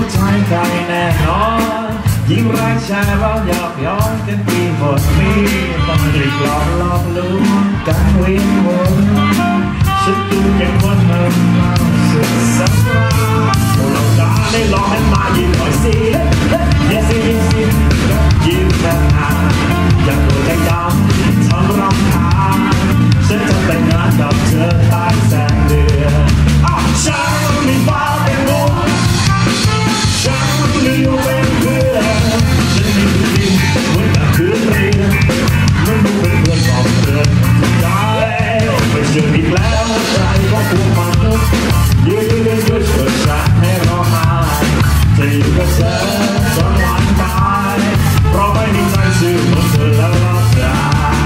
ใจใครแน่นอนยิ่งรักชายเราหยอกย้อนกันปีหมดปีต้องรีบหลอกลวงกันเวียนวนฉันดูยังวันเมื่อเราสุดสัปดาห์เราจะได้ลองให้มายิ้มหน่อยสิยิ้มสิยิ้มสิยิ้มแบบหาอยากโดนใจดำทำรำคาญฉันจะแต่งงานกับเธอใต้แสงเดือนฉันมีฟ้าเป็นดวงฉันมีอยู่เป็นเพื่อนฉันมีผู้หญิงเหมือนกับคืนเรียนมันดูเป็นเพื่อนสองเดือนสุดท้ายไม่เจออีกแล้วใจก็ผูกพันยืนช่วยฉันให้รอมาจะอยู่กับเธอจนวันตายเพราะไม่มีใจซื่อเหมือนเธอแล้วรักกัน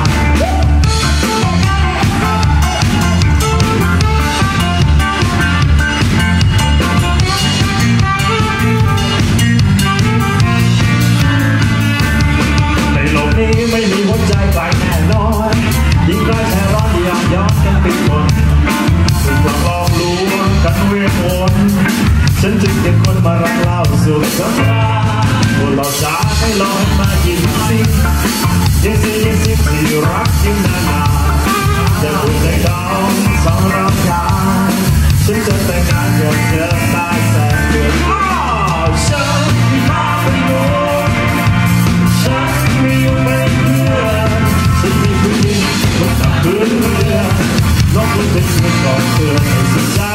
ไม่มีหัวใจใครแน่นอนยิ่งใกล้แค่ร้อนอยากย้อนกันเป็นคนสุดหลอกลวงกันเวียนวนฉันจึงเป็นคนมารักเล่าสุขสำราญพวกเราจะให้ลองมายิ้มสิยิ้มสิยิ้มสิที่รักยิ่งนานๆจะพูดใจดาวสองรำคาญฉันจะแต่งงานกับเธอใต้แสงเดือนฉันมาเป็นดวงฉันมีอยู่เป็นเพื่อนฉันมีผู้หญิงเหมือนกับเพื่อนเรือน้องเป็นเพื่อนก่อนเพื่อนให้สุดใจ